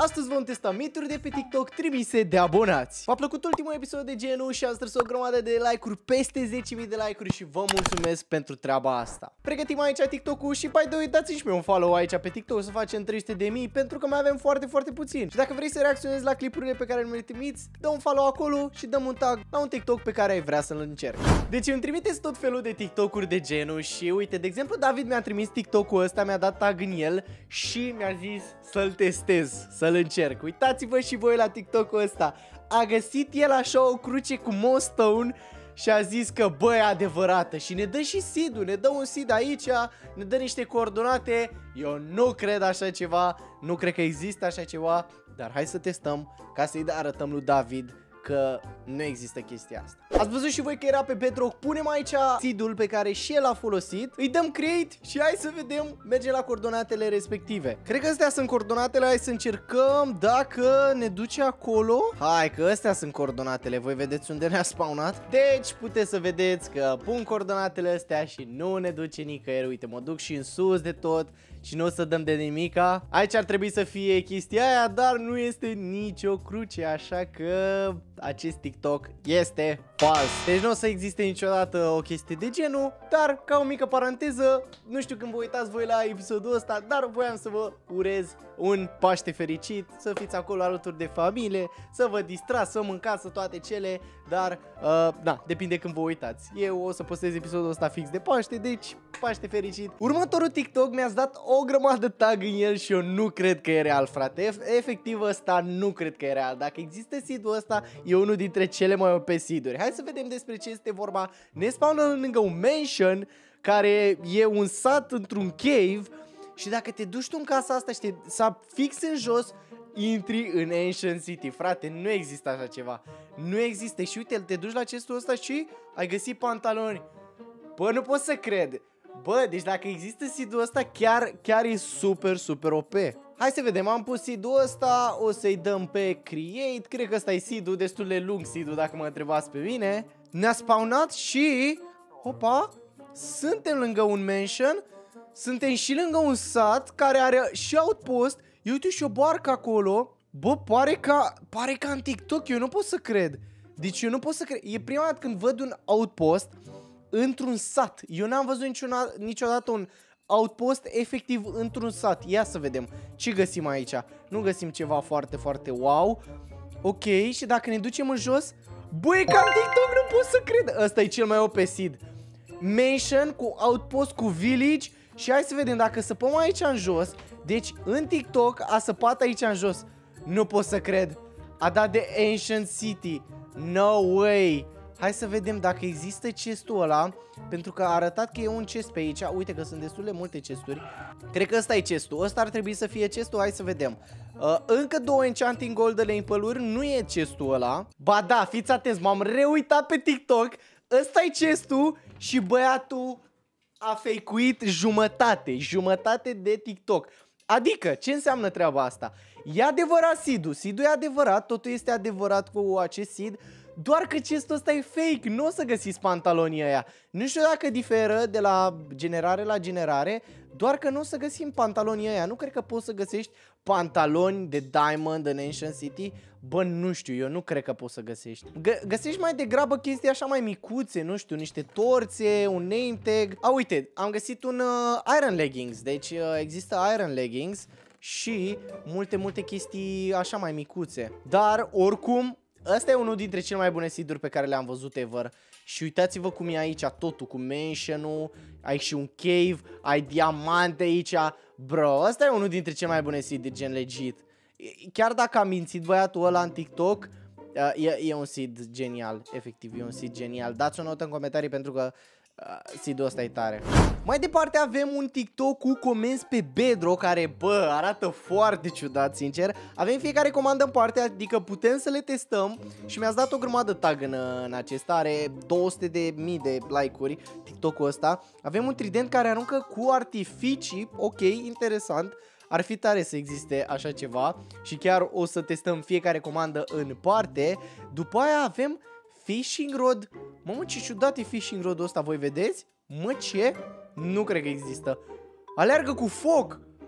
Astăzi vom testa mituri de pe TikTok trimise de abonați. V-a plăcut ultimul episod de genul și am strâns o grămadă de like-uri, peste 10.000 de like-uri și vă mulțumesc pentru treaba asta. Pregătim aici TikTok-ul și by the way, dați-mi și mie un follow aici pe TikTok să facem 300.000 pentru că mai avem foarte puțin. Și dacă vrei să reacționezi la clipurile pe care mi le trimiți, dă un follow acolo și dăm un tag la un TikTok pe care ai vrea să-l încerc. Deci îmi trimiteți tot felul de TikTok-uri de genul și uite, de exemplu, David mi-a trimis TikTok-ul ăsta, mi-a dat tag în el și mi-a zis să-l testez, să-l încerc. Uitați-vă și voi la TikTok-ul ăsta. A găsit el așa o cruce cu Moonstone și a zis că bă, e adevărată. Și ne dă și seed-ul, ne dă un seed aici, ne dă niște coordonate. Eu nu cred așa ceva, nu cred că există așa ceva, dar hai să testăm ca să-i arătăm lui David că nu există chestia asta. Ați văzut și voi că era pe Bedrock. Punem aici seed-ul pe care și el a folosit. Îi dăm create și hai să vedem. Mergem la coordonatele respective. Cred că astea sunt coordonatele. Hai să încercăm dacă ne duce acolo. Hai că astea sunt coordonatele. Voi vedeți unde ne-a spawnat. Deci puteți să vedeți că pun coordonatele astea și nu ne duce nicăieri. Uite, mă duc și în sus de tot și nu o să dăm de nimica. Aici ar trebui să fie chestia aia, dar nu este nicio cruce, așa că acest TikTok este fals. Deci nu o să existe niciodată o chestie de genul, dar ca o mică paranteză, nu știu când vă uitați voi la episodul ăsta, dar voiam să vă urez un Paște fericit, să fiți acolo alături de familie, să vă distrați, să mâncați, să toate cele, dar da, depinde când vă uitați. Eu o să postez episodul ăsta fix de Paște, deci Paște fericit. Următorul TikTok mi-ați dat o grămadă tag în el și eu nu cred că e real, frate. Efectiv ăsta nu cred că e real. Dacă există seed-ul ăsta, e unul dintre cele mai OP seed-uri. Hai să vedem despre ce este vorba. Ne spawnă lângă un mansion care e un sat într-un cave și dacă te duci tu în casa asta și te sap fix în jos, intri în Ancient City. Frate, nu există așa ceva. Nu există. Și uite, te duci la chestul ăsta și ai găsit pantaloni. Bă, nu pot să cred. Bă, deci dacă există seed-ul ăsta, chiar e super OP. Hai să vedem, am pus seed-ul ăsta, o să-i dăm pe create. Cred că ăsta e seed-ul, destul de lung seed-ul dacă mă întrebați pe mine. Ne-a spawnat și... Opa, suntem lângă un mansion. Suntem și lângă un sat care are și outpost. Eu uite și o barcă acolo. Bă, pare ca în TikTok, eu nu pot să cred. Deci eu nu pot să cred. E prima dată când văd un outpost într-un sat. Eu n-am văzut niciodată un outpost efectiv într-un sat. Ia să vedem ce găsim aici. Nu găsim ceva foarte wow. Ok, și dacă ne ducem în jos, băi, ca în TikTok, nu pot să cred. Ăsta e cel mai OP seed. Mansion cu outpost cu village. Și hai să vedem dacă săpăm aici în jos. Deci în TikTok a săpat aici în jos. Nu pot să cred. A dat de Ancient City. No way. Hai să vedem dacă există chestul ăla, pentru că a arătat că e un chest pe aici. Uite că sunt destul de multe chesturi. Cred că ăsta e chestul. Ăsta ar trebui să fie chestul. Hai să vedem. Încă 2 Enchanting Golden Apple-uri. Nu e chestul ăla. Ba da, fiți atenți, m-am reuitat pe TikTok. Ăsta e chestul și băiatul a fake-uit jumătate de TikTok. Adică, ce înseamnă treaba asta? E adevărat seed-ul. Seed-ul e adevărat, totul este adevărat cu acest seed. Doar că chestul ăsta e fake, nu o să găsiți pantalonii ăia. Nu știu dacă diferă de la generare la generare, doar că nu o să găsim pantalonii ăia. Nu cred că poți să găsești pantaloni de Diamond în Ancient City. Bă, nu știu, eu nu cred că poți să găsești. Găsești mai degrabă chestii așa mai micuțe, nu știu, niște torțe, un name tag. A, uite, am găsit un Iron Leggings, deci există Iron Leggings și multe chestii așa mai micuțe. Dar, oricum, ăsta e unul dintre cele mai bune seed-uri pe care le-am văzut ever. Și uitați-vă cum e aici totul, cu mansion-ul, ai și un cave, ai diamante aici. Bro, ăsta e unul dintre cele mai bune seed de gen legit. Chiar dacă am mințit băiatul ăla în TikTok, e un seed genial, efectiv, e un seed genial. Dați o notă în comentarii pentru că seed-ul ăsta e tare. Mai departe avem un TikTok cu comenzi pe Bedrock care, bă, arată foarte ciudat, sincer. Avem fiecare comandă în parte, adică putem să le testăm. Și mi-ați dat o grămadă tag în acesta, are 200.000 de like-uri TikTok-ul ăsta. Avem un trident care aruncă cu artificii, ok, interesant. Ar fi tare să existe așa ceva și chiar o să testăm fiecare comandă în parte. După aia avem fishing rod. Mamă, ce ciudat e fishing rod-ul ăsta, voi vedeți? Mă, ce? Nu cred că există. Aleargă cu foc.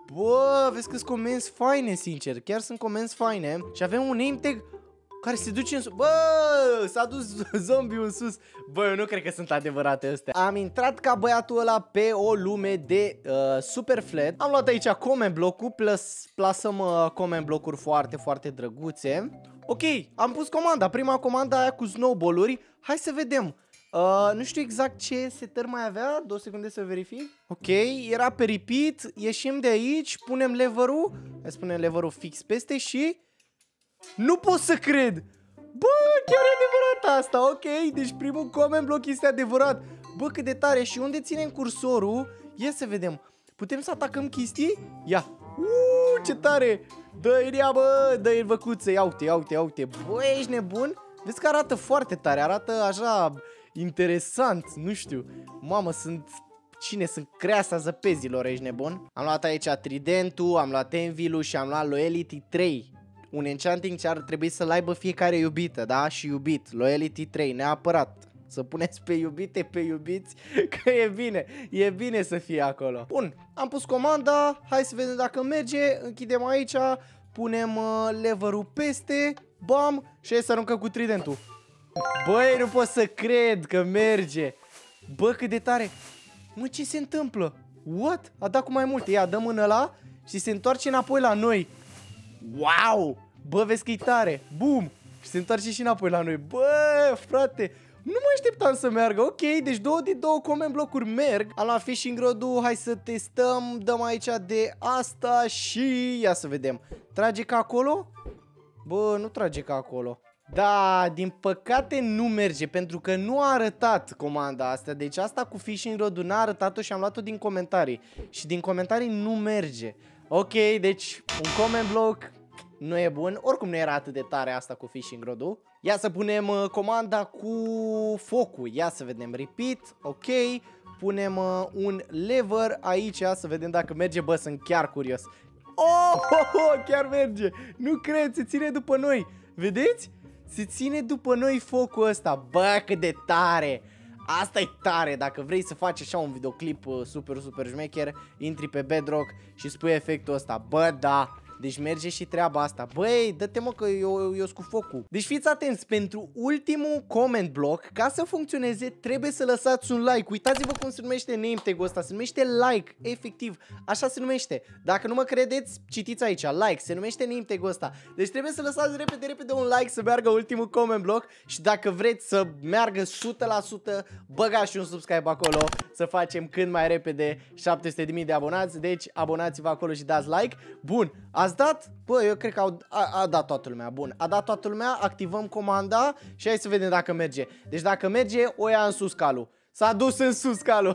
Bă, vezi că-s comenzi faine, sincer. Chiar sunt comenzi faine. Și avem un name tag care se duce în sus. Bă, s-a dus zombie în sus. Bă, eu nu cred că sunt adevărate astea. Am intrat ca băiatul ăla pe o lume de super flat. Am luat aici comment block-ul. Plasăm comment block-uri foarte, foarte drăguțe. Ok, am pus comanda. Prima comanda aia cu snowball-uri. Hai să vedem. Nu știu exact ce setări mai avea. 2 secunde să verific. Ok, era pe repeat. Ieșim de aici, punem lever-ul. Hai să punem lever-ul fix peste și... Nu pot să cred! Bă, chiar e adevărat asta, ok. Deci primul comment block este adevărat. Bă, cât de tare. Și unde ținem cursorul? Ia să vedem. Putem să atacăm chestii? Ia. Ce tare. Dă-i ea, bă, dă-i văcuță. Ia uite, ia uite, ia uite. Bă, ești nebun? Vezi că arată foarte tare. Arată așa interesant. Nu știu. Mamă, sunt... Cine sunt creasa zăpezilor, ești nebun? Am luat aici tridentul, am luat Envil-ul și am luat Loyalty 3. Un enchanting ce ar trebui să-l aibă fiecare iubită, da? Și iubit. Loyalty 3, neapărat. Să puneți pe iubite, pe iubiți, că e bine să fie acolo. Bun, am pus comanda, hai să vedem dacă merge. Închidem aici, punem lever-ul peste, bam, și hai să aruncăm cu tridentul. Băi, nu pot să cred că merge. Bă, cât de tare. Mă, ce se întâmplă? What? A dat cu mai multe. Ia, dă mână la și se întoarce înapoi la noi. Wow! Bă, vezi că e tare. Boom! Și se întoarce și înapoi la noi. Bă, frate, nu mă așteptam să meargă. Ok, deci 2 din 2 comment block-uri merg. Am luat fishing rod-ul, hai să testăm. Dăm aici de asta și... Ia să vedem. Trage ca acolo? Bă, nu trage ca acolo. Da, din păcate nu merge, pentru că nu a arătat comanda asta. Deci asta cu fishing rod-ul n-a arătat-o și am luat-o din comentarii. Și din comentarii nu merge. Ok, deci un comment block nu e bun. Oricum nu era atât de tare asta cu fishing rod-ul. Ia să punem comanda cu focul. Ia să vedem. Repeat. Ok. Punem un lever aici. Să vedem dacă merge. Bă, sunt chiar curios. Oh, chiar merge. Nu cred, se ține după noi. Vedeți? Se ține după noi focul ăsta. Bă, cât de tare. Asta e tare, dacă vrei să faci așa un videoclip super, super șmecher, intri pe Bedrock și spui efectul ăsta. Bă, da, deci merge și treaba asta. Băi, dă-te mă că eu cu focul. Deci fiți atenți, pentru ultimul comment block, ca să funcționeze, trebuie să lăsați un like. Uitați-vă cum se numește name tag-ul ăsta, se numește like, efectiv, așa se numește. Dacă nu mă credeți, citiți aici, like, se numește name tag-ul ăsta. Deci trebuie să lăsați repede, repede un like să meargă ultimul comment block și dacă vreți să meargă 100%, băgați și un subscribe acolo, să facem cât mai repede 700.000 de abonați. Deci abonați-vă acolo și dați like. Bun, ați dat? Bă, eu cred că a dat toată lumea. Bun, a dat toată lumea, activăm comanda și hai să vedem dacă merge. Deci dacă merge, o ia în sus calul. S-a dus în sus calul.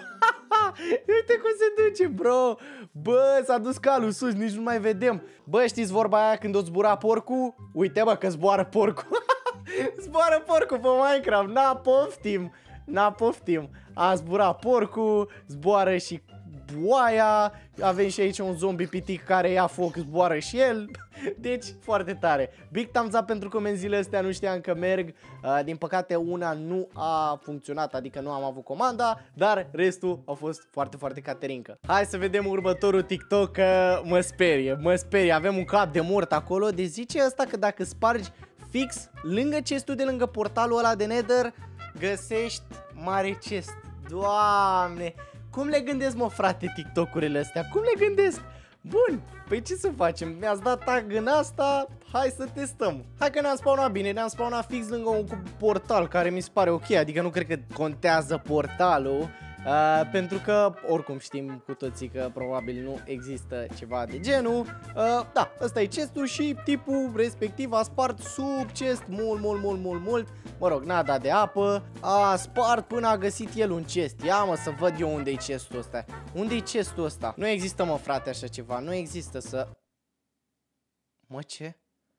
Uite cum se duce, bro. Bă, s-a dus calul sus, nici nu mai vedem. Bă, știți vorba aia când o zbura porcul? Uite, bă, că zboară porcul. Zboară porcul pe Minecraft. N-a poftim. N-a poftim. A zburat porcul, zboară și boaia. Avem și aici un zombie pitic care ia foc, zboară și el. Deci, foarte tare. Big thumbs up pentru comenzile astea, nu știam că merg. Din păcate, una nu a funcționat, adică nu am avut comanda, dar restul a fost foarte, foarte caterincă. Hai să vedem următorul TikTok, că mă sperie, mă sperie. Avem un cap de mort acolo, deci zice asta că dacă spargi fix lângă chestul de lângă portalul ăla de Nether, găsești mare chest. Doamne! Cum le gândesc, mă, frate, TikTok-urile astea? Cum le gândesc? Bun, păi ce să facem? Mi-ați dat tag în asta, hai să testăm. Hai că ne-am spawnat bine, ne-am spawnat fix lângă un portal care mi se pare ok, adică nu cred că contează portalul. Pentru că, oricum știm cu toții că probabil nu există ceva de genul. Da, ăsta e chestul și tipul respectiv a spart sub chest mult. Mă rog, n-a dat de apă, a spart până a găsit el un chest. Ia mă să văd eu unde e chestul ăsta. Unde e chestul ăsta? Nu există, mă, frate, așa ceva. Nu există să... Mă, ce?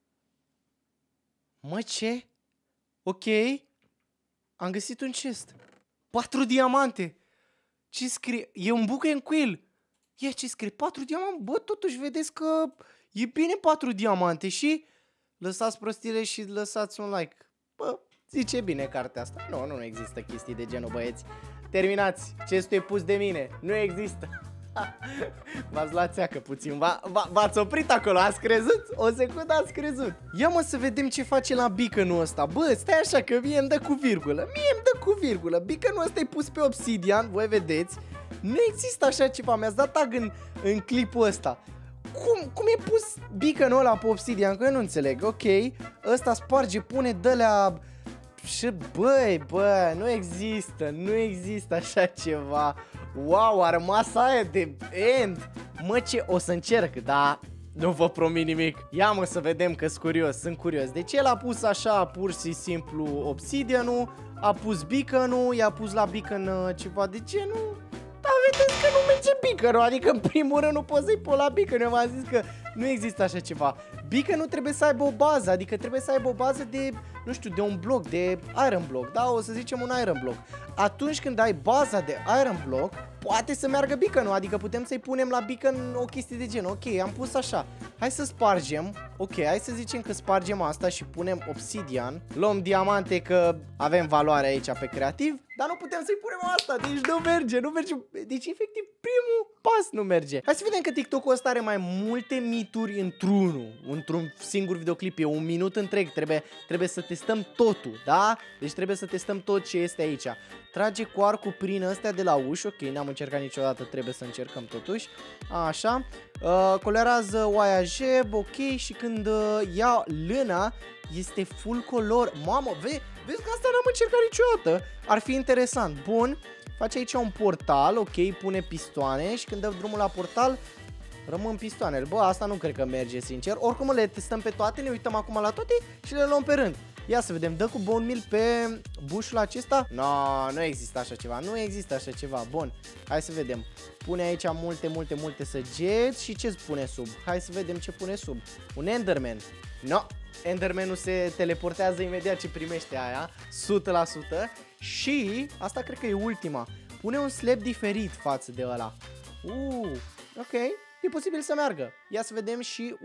Mă, ce? Ok. Am găsit un chest. 4 diamante. Ce scrie? E un book and quill. Ia ce scrie? 4 diamante. Bă, totuși vedeți că e bine 4 diamante și lăsați prostile și lăsați un like. Bă, zice bine cartea asta. Nu există chestii de genul, băieți. Terminați. Chestul e pus de mine. Nu există. V-ați luat țeacă puțin, v-ați oprit acolo, ați crezut? O secundă ați crezut. Ia mă să vedem ce face la beacon-ul ăsta. Bă, stai așa că mie îmi dă cu virgulă. Mie îmi dă cu virgulă. Beacon-ul ăsta e pus pe obsidian, voi vedeți. Nu există așa ceva, mi-ați dat tag în clipul ăsta. Cum e pus beacon-ul ăla pe obsidian? Că eu nu înțeleg, ok. Ăsta sparge, pune, dă-lea... Și bă, nu există așa ceva. Wow, a rămas aia de end. Mă, ce, o să încerc, dar nu vă promit nimic. Ia mă să vedem că sunt curios. Deci el a pus așa pur și simplu obsidianul, a pus beacon-ul, i-a pus la beacon ceva de genul. Dar vedeți că nu merge beacon-ul, adică în primul rând nu poți să-i pui la beacon. Eu v-am zis că nu există așa ceva. Beacon-ul trebuie să aibă o bază, adică trebuie să aibă o bază de, nu știu, de un bloc, de iron block, da? O să zicem un iron block. Atunci când ai baza de iron block, poate să meargă beacon-ul, adică putem să-i punem la beacon o chestie de gen. Ok, am pus așa. Hai să spargem. Ok, hai să zicem că spargem asta și punem obsidian. Luăm diamante că avem valoare aici pe creativ, dar nu putem să-i punem asta, deci nu merge. Deci efectiv primul pas nu merge. Hai să vedem că TikTok-ul ăsta are mai multe mituri într-un singur videoclip. E un minut întreg, trebuie să testăm totul, da? Deci trebuie să testăm tot ce este aici. Trage cu arcul prin astea de la uși. Ok, n-am încercat niciodată, trebuie să încercăm totuși. Așa. Colorează oaia jeb, ok. Și când ia lâna, este full color. Mamă, vezi că asta n-am încercat niciodată. Ar fi interesant. Bun. Face aici un portal, ok, pune pistoane și când dă drumul la portal rămân pistoanele. Bă, asta nu cred că merge, sincer. Oricum le testăm pe toate, ne uităm acum la toate și le luăm pe rând. Ia să vedem, dă cu bone meal pe bușul acesta? No, nu există așa ceva, nu există așa ceva. Bun, hai să vedem. Pune aici multe săgeți și ce pune sub? Hai să vedem ce pune sub. Un Enderman. No, Enderman-ul se teleportează imediat ce primește aia, 100%. Și asta cred că e ultima. Pune un slab diferit față de ăla. Ok, e posibil să meargă. Ia să vedem și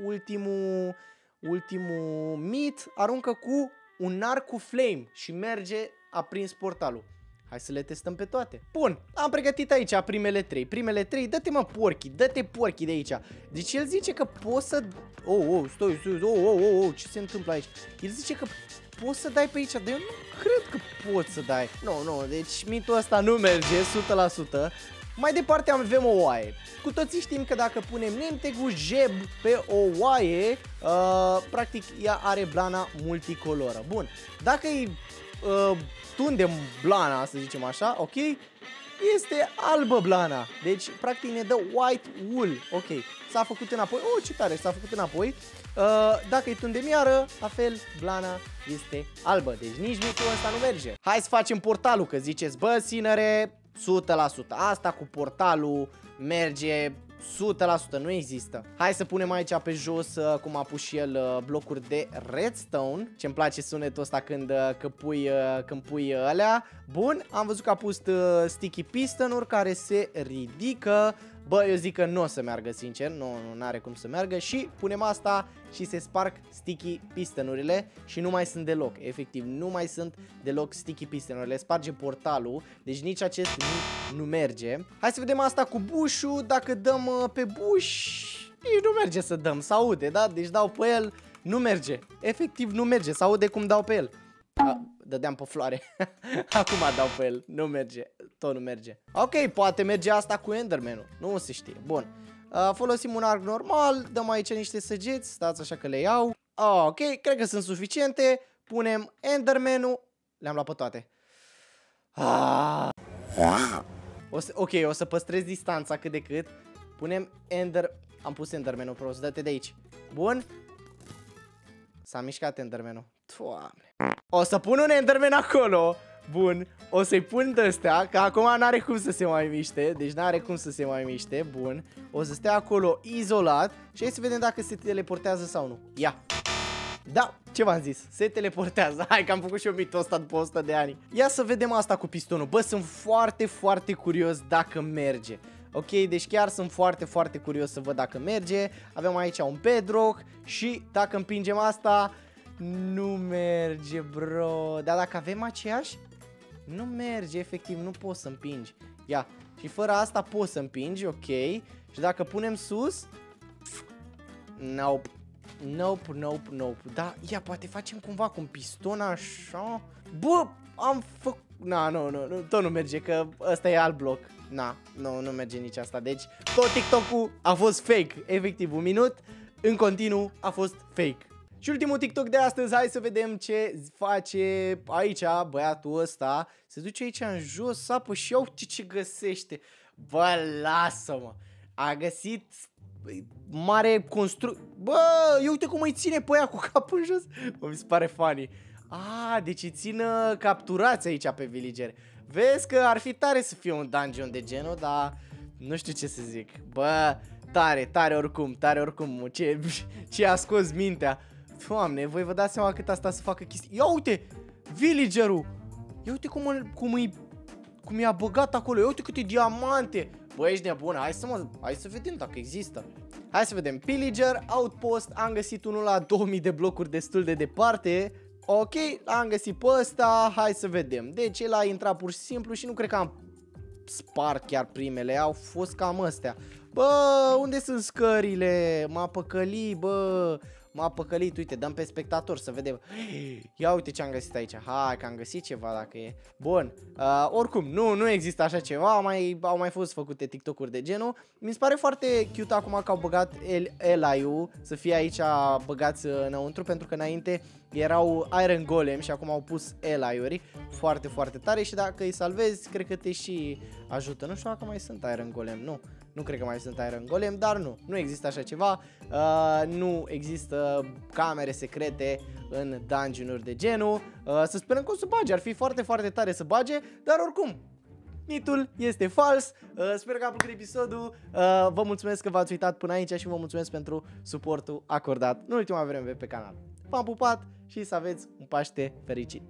ultimul mit. Aruncă cu un arc cu flame și merge aprins portalul. Hai să le testăm pe toate. Bun, am pregătit aici primele 3. Primele 3, dă-te mă porchi, dă-te porchi de aici. Deci el zice că poți să... Stai, ce se întâmplă aici? El zice că poți să dai pe aici, dar eu nu cred că poți să dai. Nu, deci mitul ăsta nu merge 100%. Mai departe avem o oaie. Cu toții știm că dacă punem name tag-ul jeb pe o oaie, practic ea are blana multicoloră. Bun, dacă îi tundem blana, să zicem așa, ok, este albă blana. Deci practic ne dă white wool. Ok, s-a făcut înapoi. Ce tare, s-a făcut înapoi. Dacă îi tundem iară, la fel, blana este albă. Deci nici mitul ăsta nu merge. Hai să facem portalul, că ziceți, bă, sinere, 100%. Asta cu portalul merge 100%, nu există. Hai să punem aici pe jos, cum a pus și el, blocuri de redstone. Ce-mi place sunetul ăsta când pui alea. Bun, am văzut că a pus sticky piston-uri care se ridică. Bă, eu zic că nu o să meargă, sincer, nu are cum să meargă. Și punem asta și se sparg sticky pistonurile și nu mai sunt deloc, efectiv, nu mai sunt deloc sticky pistonurile. Sparge portalul, deci nici acest nu merge. Hai să vedem asta cu bușul, dacă dăm pe buș, nici nu merge să dăm, se aude, da? Deci dau pe el, nu merge, efectiv nu merge, se aude cum dau pe el. Dădeam pe floare. Acum dau pe el. Nu merge. Tot nu merge. Ok, poate merge asta cu Enderman-ul. Nu se știe. Bun. Folosim un arc normal. Dăm aici niște săgeți. Stați așa că le iau. Ok, cred că sunt suficiente. Punem Enderman-ul. Le-am luat pe toate. Ok, o să păstrez distanța cât de cât. Punem Am pus Enderman-ul prost. Dă-te de aici. Bun. S-a mișcat Enderman-ul. Doamne. O să pun un Enderman acolo. Bun. O să-i pun de-astea, că acum n-are cum să se mai miște. Deci n-are cum să se mai miște. Bun. O să stea acolo izolat. Și hai să vedem dacă se teleportează sau nu. Ia. Da, ce v-am zis? Se teleportează. Hai că am făcut și eu mitul ăsta după 100 de ani. Ia să vedem asta cu pistonul. Bă, sunt foarte curios dacă merge. Ok, deci chiar sunt foarte curios să văd dacă merge. Avem aici un bedrock. Și dacă împingem asta, nu merge, bro. Dar dacă avem aceeași, nu merge, efectiv, nu poți să împingi. Ia, Și fără asta poți să împingi, ok. Și dacă punem sus... Nope. Nope. Da, ia, poate facem cumva cu un piston așa. Bă, am făcut... Nu, tot nu merge, că ăsta e alt bloc. Nu merge nici asta. Deci, tot TikTok-ul a fost fake. Efectiv, un minut, în continuu, a fost fake. Și ultimul TikTok de astăzi, hai să vedem ce face aici băiatul ăsta. Se duce aici în jos, sapă și iau ce găsește. Bă, lasă-mă. A găsit mare Bă, eu uite cum îi ține pe ea cu capul în jos. Bă, mi se pare funny. Deci îi țin capturați aici pe villager. Vezi că ar fi tare să fie un dungeon de genul, dar nu știu ce să zic. Bă, tare oricum. Ce a scos mintea. Doamne, voi vă dați seama cât asta să facă chestii. Ia uite, villagerul. Ia uite cum i-a băgat acolo. Ia uite câte diamante. Bă, ești nebună, hai să vedem dacă există. Hai să vedem, pillager, outpost, am găsit unul la 2000 de blocuri destul de departe. Ok, am găsit pe ăsta, hai să vedem. Deci el a intrat pur și simplu și nu cred că am spart chiar primele, au fost cam astea. Bă, unde sunt scările? M-a păcălit, bă. M-a păcălit, uite, dăm pe spectator să vedem. Ia uite ce am găsit aici. Hai că am găsit ceva dacă e. Bun, oricum, nu există așa ceva. Au mai fost făcute TikTok-uri de genul. Mi se pare foarte cute acum că au băgat Eli-ul să fie aici băgați înăuntru, pentru că înainte erau Iron Golem și acum au pus Eli-uri. Foarte tare și dacă îi salvezi, cred că te și ajută. Nu știu dacă mai sunt Iron Golem, nu cred că mai sunt Iron Golem, dar nu există așa ceva. Nu există camere secrete în dungeon-uri de genul. Să sperăm că o să bage, ar fi foarte tare să bage, dar oricum, mitul este fals. Sper că a plăcut episodul. Vă mulțumesc că v-ați uitat până aici și vă mulțumesc pentru suportul acordat în ultima vreme pe canal. V-am pupat și să aveți un Paște fericit!